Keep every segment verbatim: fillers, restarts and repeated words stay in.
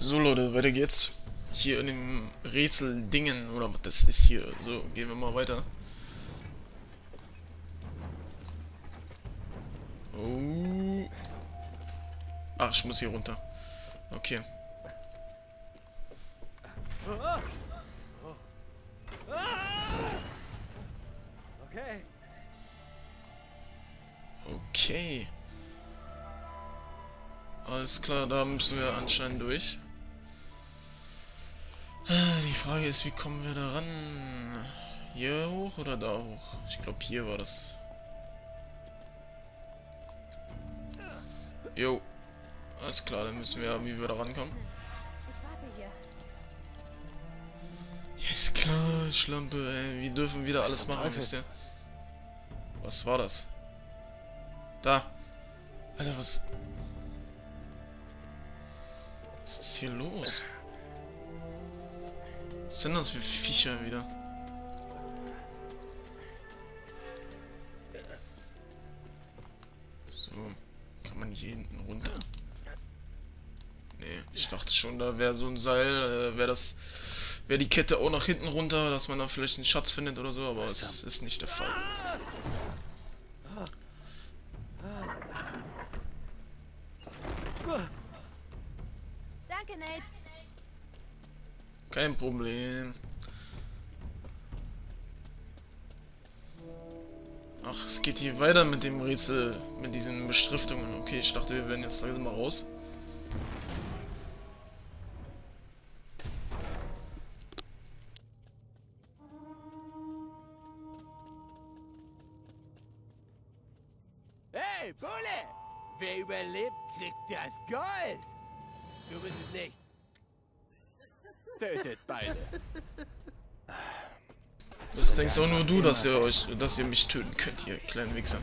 So Leute, weiter geht's. Hier in dem Rätsel-Dingen, oder was das ist hier. So, gehen wir mal weiter. Oh. Ach, ich muss hier runter. Okay. Okay. Okay. Alles klar, da müssen wir anscheinend durch. Die Frage ist, wie kommen wir da ran? Hier hoch oder da hoch? Ich glaube, hier war das. Jo. Alles klar, dann müssen wir, wie wir da rankommen. Ich warte hier. Ja, ist klar, Schlampe, ey. Wir dürfen wieder alles machen, wisst ihr? Was war das? Da. Alter, was... Was ist hier los? Was sind das für Viecher wieder? So. Kann man hier hinten runter? Nee, ich dachte schon, da wäre so ein Seil, äh, wäre das... Wäre die Kette auch nach hinten runter, dass man da vielleicht einen Schatz findet oder so, aber es ist nicht der Fall. Danke, Nate. Kein Problem. Ach, es geht hier weiter mit dem Rätsel, mit diesen Beschriftungen. Okay, ich dachte, wir werden jetzt langsam mal raus. Hey, Bulle! Wer überlebt, kriegt das Gold! Du bist es nicht. Tötet beide. Das denkst auch nur du, dass ihr euch, dass ihr mich töten könnt, ihr kleinen Wichser.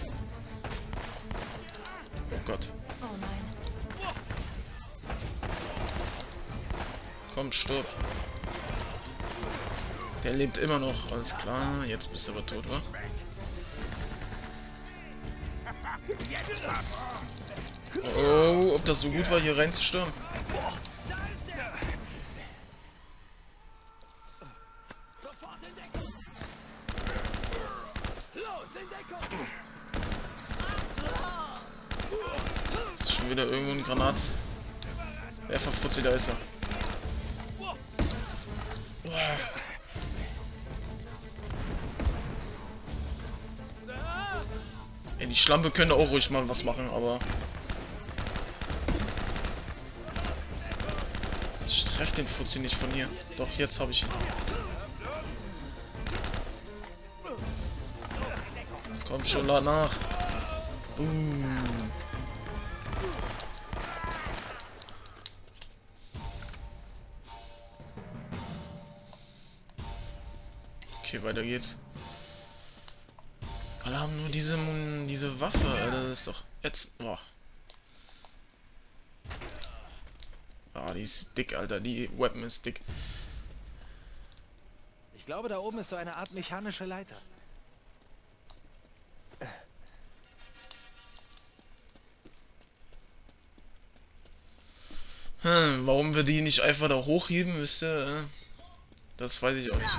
Oh Gott. Oh nein. Komm, stirb. Der lebt immer noch, alles klar. Jetzt bist du aber tot, wa? Oh, ob das so gut war, hier reinzustürmen? Sofort in Deckung! Los, in Deckung! Ist schon wieder irgendwo ein Granat. Wer verfutzt, da ist er. Uah. Ey, die Schlampe könnte auch ruhig mal was machen, aber... Ich treffe den Fuzzi nicht von hier. Doch, jetzt habe ich ihn. Komm schon, lad nach. Uh. Okay, weiter geht's. Alle haben nur diese diese Waffe, Alter. Das ist doch jetzt. Boah. Ah, die ist dick, Alter. Die Weapon ist dick. Ich glaube, da oben ist so eine Art mechanische Leiter. Hm, warum wir die nicht einfach da hochheben, wisst ihr? Das weiß ich auch nicht.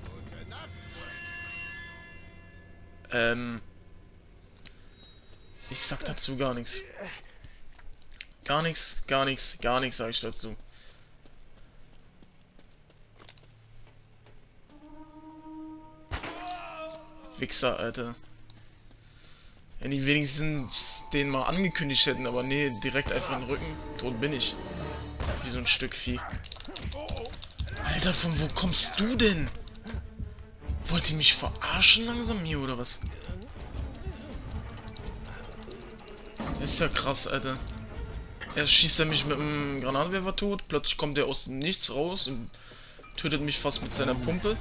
Ähm. Ich sag dazu gar nichts. Gar nichts, gar nichts, gar nichts sage ich dazu. Wichser, Alter. Wenn die wenigstens den mal angekündigt hätten, aber nee, direkt einfach in den Rücken. Tot bin ich. Wie so ein Stück Vieh. Alter, von wo kommst du denn? Wollt ihr mich verarschen langsam hier, oder was? Das ist ja krass, Alter. Erst schießt er mich mit einem Granatwerfer tot, plötzlich kommt er aus dem Nichts raus und tötet mich fast mit seiner Pumpe.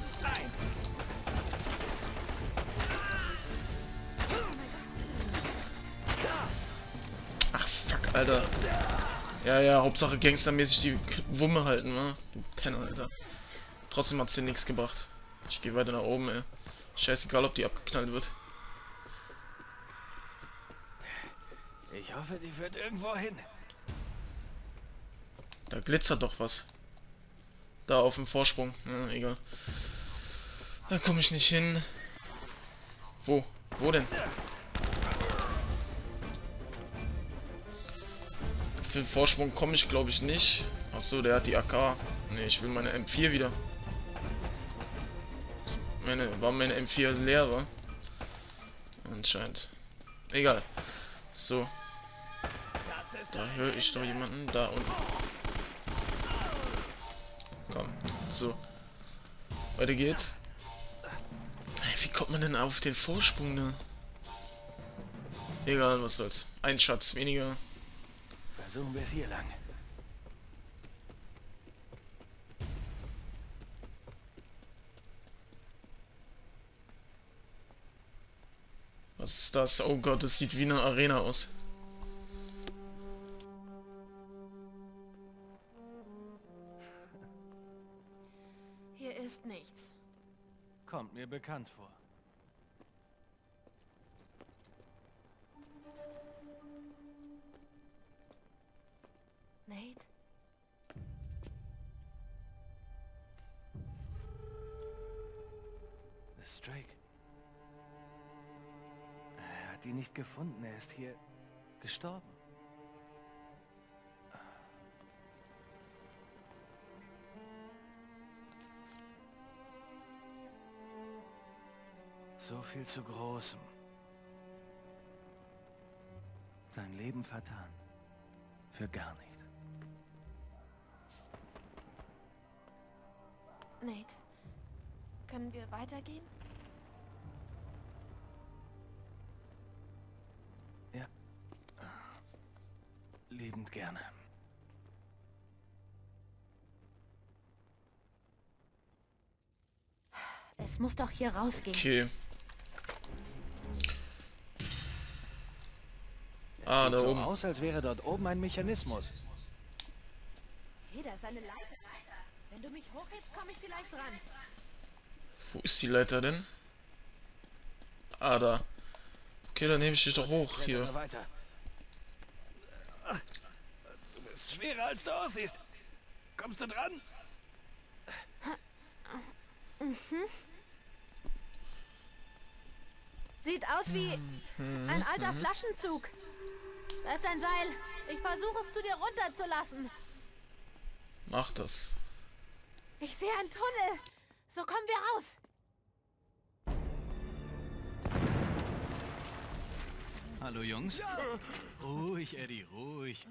Ach, fuck, Alter. Ja, ja, Hauptsache gangstermäßig die Wumme halten, ne? Du Penner, Alter. Trotzdem hat's dir nichts gebracht. Ich gehe weiter nach oben, ey. Scheißegal, ob die abgeknallt wird. Ich hoffe, die führt irgendwo hin. Da glitzert doch was. Da auf dem Vorsprung. Na, egal. Da komme ich nicht hin. Wo? Wo denn? Für den Vorsprung komme ich, glaube ich, nicht. Achso, der hat die A K. Ne, ich will meine M vier wieder. Meine, war meine M vier leer, war? Anscheinend. Egal. So. Da höre ich doch jemanden. Da unten. Komm. So. Weiter geht's. Wie kommt man denn auf den Vorsprung, ne? Egal, was soll's. Ein Schatz weniger. Versuchen wir es hier lang. Was ist das? Oh Gott, das sieht wie eine Arena aus. Hier ist nichts. Kommt mir bekannt vor. Nate? Das ist Drake. Er hat ihn nicht gefunden. Er ist hier gestorben. So viel zu Großem. Sein Leben vertan. Für gar nichts. Nate, können wir weitergehen? Ja. Liebend gerne. Es muss doch hier rausgehen. Okay. Ah, Sieht da so oben. aus, als wäre dort oben ein Mechanismus. Hey, da ist eine Leiter. Wenn du mich hochhebst, komme ich vielleicht dran. Wo ist die Leiter denn? Ah, da. Okay, dann nehme ich dich doch hoch. Kletter Hier. weiter. Du bist schwerer, als du aussiehst. Kommst du dran? Sieht aus wie ein alter Flaschenzug. Da ist ein Seil. Ich versuche es zu dir runterzulassen. Mach das. Ich sehe einen Tunnel. So kommen wir raus. Hallo Jungs. Ruhig, Eddie, ruhig.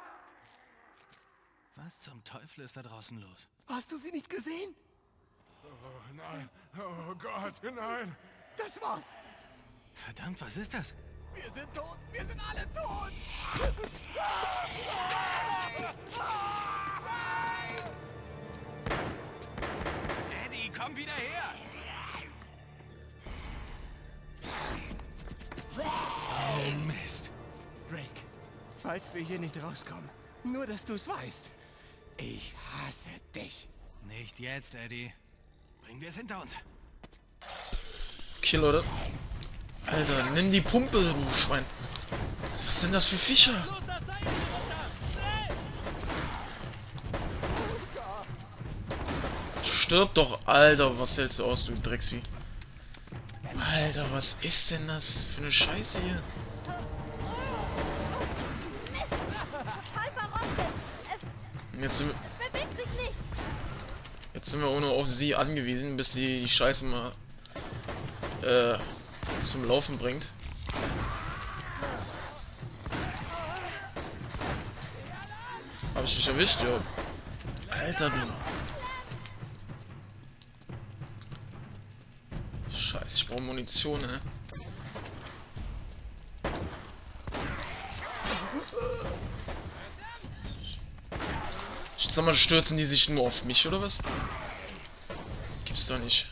Was zum Teufel ist da draußen los? Hast du sie nicht gesehen? Oh nein, oh Gott, nein. Das war's. Verdammt, was ist das? Wir sind tot. Wir sind alle tot. Eddie, komm wieder her! Oh Mist. Drake, falls wir hier nicht rauskommen, nur dass du's weißt. Ich hasse dich. Nicht jetzt, Eddie. Bringen wir es hinter uns. Okay, Leute. Alter, nimm die Pumpe, du Schwein. Was sind das für Viecher? Stirb doch, Alter. Was hältst du aus, du Drecksvieh? Alter, was ist denn das für eine Scheiße hier? Total verrostet. Es, Jetzt sind wir, es bewegt sich nicht. jetzt sind wir auch nur auf sie angewiesen, bis sie die Scheiße mal äh, zum Laufen bringt. Hab ich dich erwischt, ja. Alter, du. Scheiße, ich brauche Munition, ne? Ich sag mal, stürzen die sich nur auf mich, oder was? Gibt's doch nicht.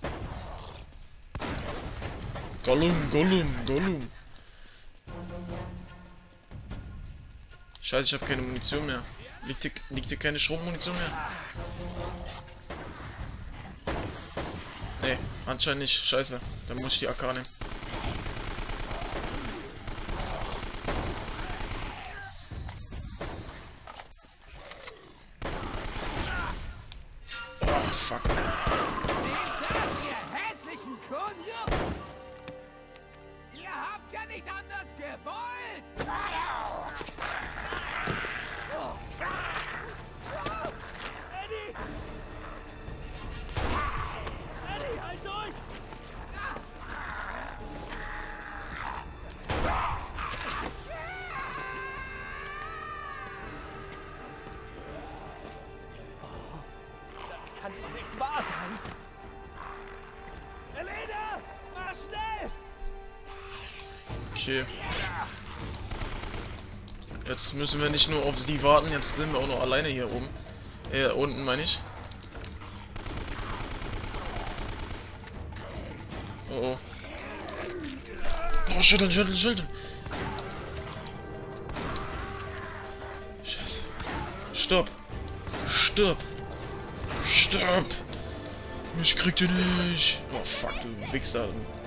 Gollum, Gollum, Gollum. Scheiße, ich habe keine Munition mehr. Liegt hier, liegt hier keine Schrotmunition mehr? Nee, anscheinend nicht. Scheiße, dann muss ich die A K nehmen. fuck. Ihr hässlichen Kunio! Ihr habt ja nicht anders gewollt! Eddie! Eddie, halt durch! Das kann doch nicht wahr sein! Elena! Mach schnell! Okay. Jetzt müssen wir nicht nur auf sie warten, jetzt sind wir auch noch alleine hier oben. Äh, unten meine ich. Oh oh. Oh, schütteln, schütteln, schütteln. Scheiße. Stopp. Stopp. Stopp. Mich kriegt ihr nicht. Oh fuck, du Wichser.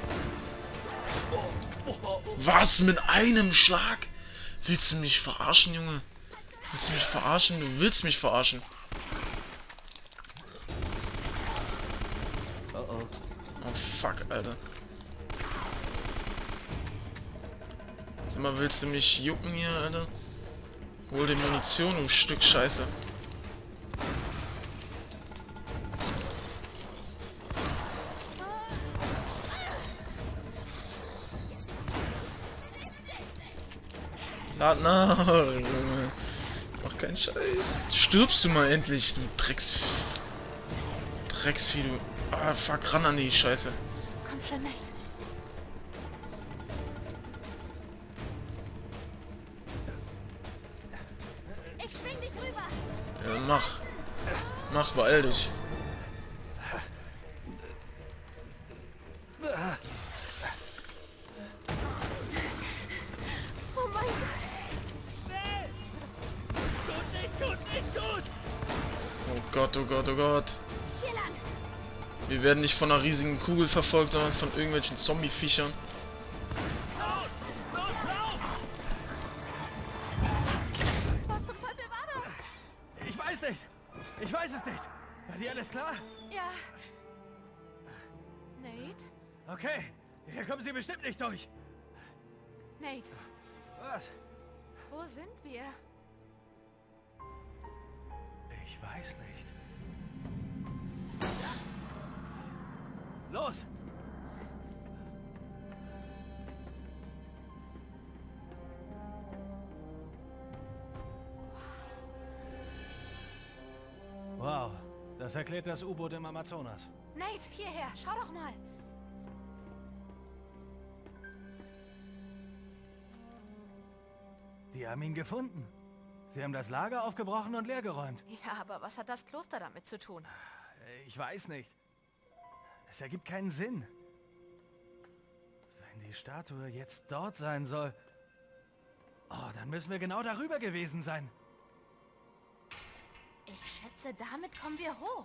Was? Mit einem Schlag? Willst du mich verarschen, Junge? Willst du mich verarschen? Du willst mich verarschen. Oh oh. Oh fuck, Alter. Sag mal, willst du mich jucken hier, Alter? Hol dir Munition, du Stück Scheiße. Lad nach, Junge. Mach keinen Scheiß. Stirbst du mal endlich, du Drecks... Drecksvieh, du... Ah, fuck, ran an die Scheiße. Komm schon, Nate. Ich schwing dich rüber. Ja, mach. Mach, beeil dich. Oh mein Gott. Gut, nicht gut, nicht gut! Oh Gott, oh Gott, oh Gott. Hier lang. Wir werden nicht von einer riesigen Kugel verfolgt, sondern von irgendwelchen Zombie-Viechern. Los! Los, lauf! Was zum Teufel war das? Ich weiß nicht! Ich weiß es nicht! War dir alles klar? Ja. Nate? Okay, hier kommen sie bestimmt nicht durch. Nate, Was? wo sind wir? Ich weiß nicht. Los! Wow, das erklärt das U-Boot im Amazonas. Nate, hierher, schau doch mal. Die haben ihn gefunden. Sie haben das Lager aufgebrochen und leergeräumt. Ja, aber was hat das Kloster damit zu tun? Ich weiß nicht. Es ergibt keinen Sinn. Wenn die Statue jetzt dort sein soll... Oh, dann müssen wir genau darüber gewesen sein. Ich schätze, damit kommen wir hoch.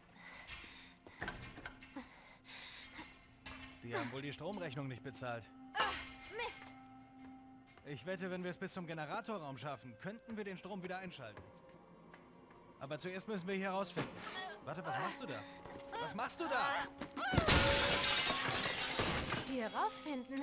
Die haben wohl die Stromrechnung nicht bezahlt. Mist. Ich wette, wenn wir es bis zum Generatorraum schaffen, könnten wir den Strom wieder einschalten. Aber zuerst müssen wir hier rausfinden. Warte, was machst du da? Was machst du da? Hier rausfinden.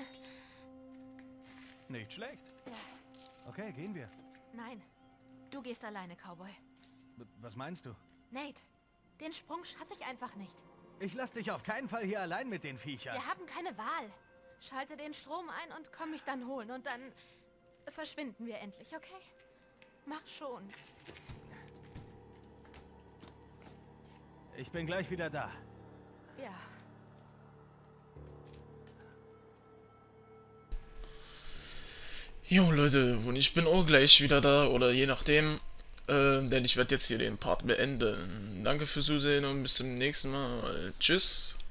Nicht schlecht. Ja. Okay, gehen wir. Nein, du gehst alleine, Cowboy. W- Was meinst du? Nate, den Sprung schaffe ich einfach nicht. Ich lass dich auf keinen Fall hier allein mit den Viechern. Wir haben keine Wahl. Schalte den Strom ein und komm mich dann holen und dann verschwinden wir endlich, okay? Mach schon. Ich bin gleich wieder da. Ja. Jo Leute, und ich bin auch gleich wieder da, oder je nachdem, äh, denn ich werde jetzt hier den Part beenden. Danke fürs Zusehen und bis zum nächsten Mal. Tschüss.